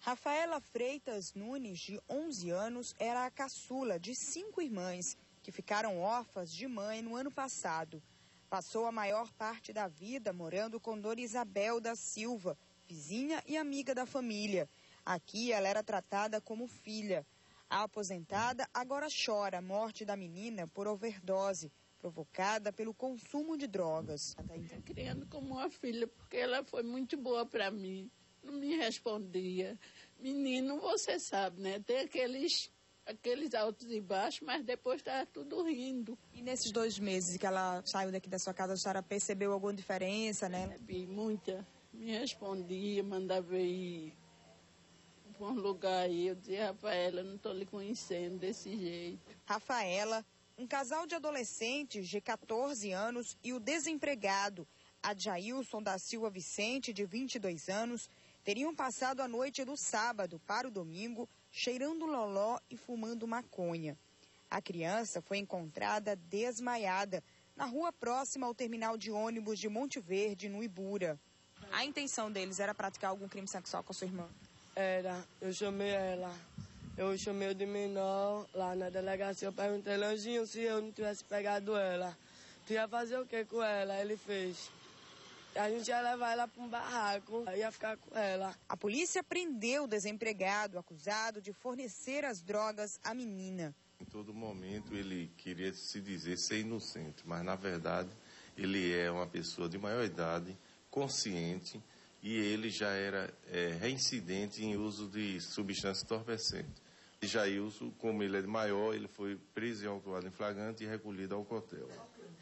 Rafaela Freitas Nunes, de 11 anos, era a caçula de 5 irmãs que ficaram órfãs de mãe no ano passado. Passou a maior parte da vida morando com Dona Isabel da Silva, vizinha e amiga da família. Aqui ela era tratada como filha. A aposentada agora chora a morte da menina por overdose, provocada pelo consumo de drogas. Estou criando como uma filha, porque ela foi muito boa para mim. Não me respondia. Menino, você sabe, né? Tem aqueles altos e baixos, mas depois tá tudo rindo. E nesses 2 meses que ela saiu daqui da sua casa, a senhora percebeu alguma diferença, né? Percebi muita. Me respondia, mandava ir para um lugar aí. Eu dizia, Rafaela, não estou lhe conhecendo desse jeito. Rafaela, um casal de adolescentes de 14 anos e o desempregado Adjailson da Silva Vicente, de 22 anos, teriam passado a noite do sábado para o domingo cheirando loló e fumando maconha. A criança foi encontrada desmaiada na rua próxima ao terminal de ônibus de Monte Verde, no Ibura. A intenção deles era praticar algum crime sexual com a sua irmã? Era, eu chamei ela. Eu chamei de menor lá na delegacia. Eu perguntei, Lanjinho, se eu não tivesse pegado ela, tu ia fazer o que com ela? Ele fez. A gente ia levar ela para um barraco, ia ficar com ela. A polícia prendeu o desempregado acusado de fornecer as drogas à menina. Em todo momento ele queria se dizer ser inocente, mas na verdade ele é uma pessoa de maior idade, consciente, e ele já era reincidente em uso de substância entorpecente. E Jailson, como ele é maior, ele foi preso e autuado em flagrante e recolhido ao quartel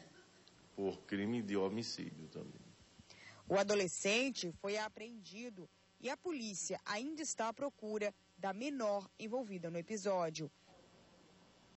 por crime de homicídio também. O adolescente foi apreendido e a polícia ainda está à procura da menor envolvida no episódio.